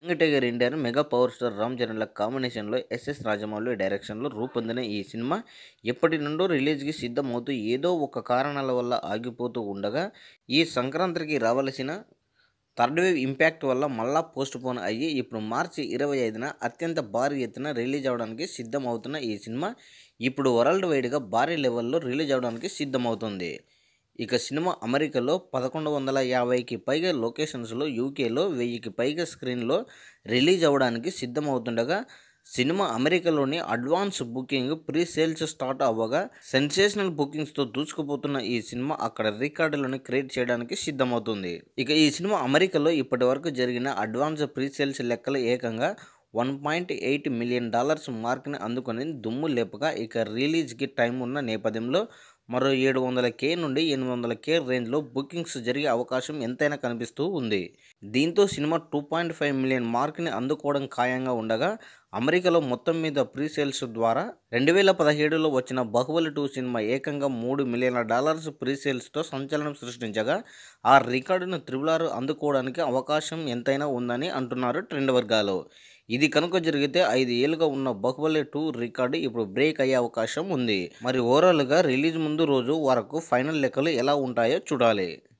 Tiger NTR mega power star Ram చరణ్ల కాంబినేషన్లో ఎస్ఎస్ రాజమౌళి డైరెక్షన్లో రూపొందిన ఈ సినిమా ఎప్పటి నుండో రిలీజ్కి సిద్ధమవుతూ ఏదో ఒక కారణాల వల్ల ఆగిపోతూ ఉండగా ఈ సంక్రాంతికి రావాల్సిన థర్డ్ వేవ్ ఇంపాక్ట్ వల్ల మళ్ళా పోస్ట్ పోన్ అయ్యి ఇప్పుడు మార్చి 25న అత్యంత భారీ ఎత్తున రిలీజ్ అవడానికి సిద్ధమవుతున్న ఈ సినిమా ఇప్పుడు వరల్డ్ వైడ్గా భారీ లెవెల్లో రిలీజ్ అవడానికి సిద్ధమవుతుంది. ఇక సినిమా అమెరికాలో 1150కి పైగా లొకేషన్స్లో, యూకేలో 1000కి పైగా స్క్రీన్లో రిలీజ్ అవ్వడానికి సిద్ధమవుతుండగా సినిమా అమెరికాలోని advance booking pre sales start అవ్వగా సెన్సేషనల్ బుకింగ్స్తో దూసుకుపోతున్న ఈ సినిమా అక్కడ రికార్డులను క్రియేట్ చేయడానికి సిద్ధమవుతుంది. ఇక ఈ సినిమా అమెరికాలో ఇప్పటి వరకు జరిగిన అడ్వాన్స్ ప్రీ సేల్స్ లెక్కలు ఏకంగా $1.8 మిలియన్ మార్క్ని అందుకొని దుమ్ము లేపగా ఇక రిలీజ్కి టైం ఉన్న నేపథ్యంలో మరో 700K నుండి 800K రేంజ్లో బుకింగ్స్ జరిగే అవకాశం ఎంతైనా కనిపిస్తూ ఉంది. దీంతో సినిమా 2.5 మిలియన్ మార్క్ని అందుకోవడం ఖాయంగా ఉండగా అమెరికాలో మొత్తం మీద ప్రీ సేల్స్ ద్వారా 2017లో వచ్చిన బాహుబలి 2 సినిమా ఏకంగా $3 మిలియన్ల ప్రీ సేల్స్తో సంచలనం సృష్టించగా ఆ రికార్డును RRR అందుకోవడానికి అవకాశం ఎంతైనా ఉందని అంటున్నారు ట్రెండ్ వర్గాలు. ఇది కనుక జరిగితే 5 ఏళ్లుగా ఉన్న బాహుబలి 2 రికార్డు ఇప్పుడు బ్రేక్ అయ్యే అవకాశం ఉంది. మరి ఓవరాల్గా రిలీజ్ ముందు రోజు వరకు ఫైనల్ లెక్కలు ఎలా ఉంటాయో చూడాలి.